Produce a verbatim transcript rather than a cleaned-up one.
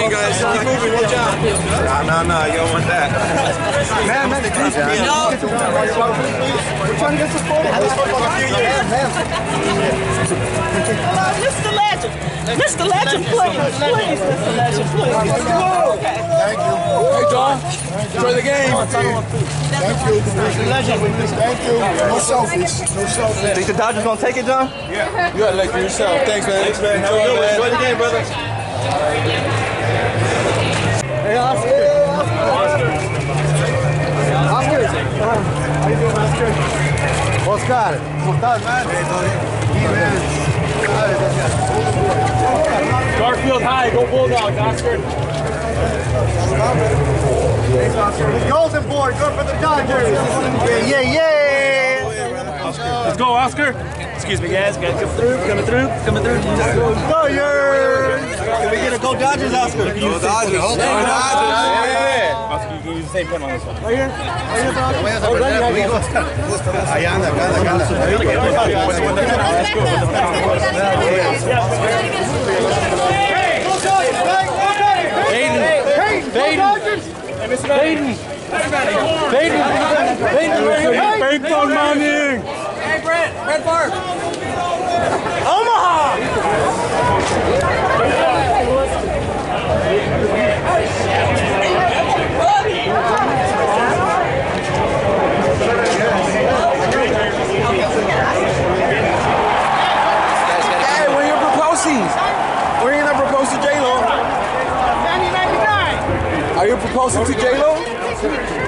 game, guys. Keep moving. Watch out. Nah, nah, nah. You don't want that. Man, man, please. No. We're trying to get this photo. Mister Legend. Mister Legend, please. Please, Mister Legend, please. Okay. Thank you. Hey, John. Enjoy the game. Thank you. Mister Legend. Thank you. No selfies. No selfies. Think the Dodgers gonna take it, John? Yeah. You gotta let yourself. Thanks, man. Thanks, man. Enjoy, man. Enjoy the game, brother. Hey, Oscar. Hey, Oscar. Oscar. How you doing, Oscar? Oscar. ¿Cómo estás, man? Hey, todo bien. Garfield high, go Bulldogs, Oscar. Thanks, Oscar. The golden boy, good for the Dodgers. Yeah, yeah, yeah. Let's go, Oscar. Excuse me, guys. Guys, come through, coming through, coming through. Dodgers. Can we get a go Dodgers, Oscar? Go Dodgers. Go Dodgers. Yeah. Oscar, you can use the same pen on this one. Right here. Right here, Dodgers. Allá anda, acá anda, acá Baden. Baden. Baden. Baden Manning. Hey, Brett. Brett Park. Omaha. Hey, when you're proposing, when you're gonna propose to J-Lo? nineteen ninety-nine. Are you proposing to J-Lo?